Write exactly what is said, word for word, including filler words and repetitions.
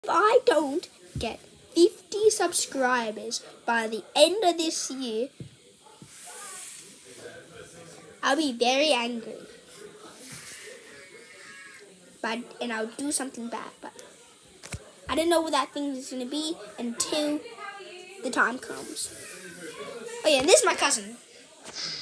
If I don't get fifty subscribers by the end of this year, I'll be very angry. But and I'll do something bad. But I don't know what that thing is going to be until the time comes. Oh yeah, and this is my cousin.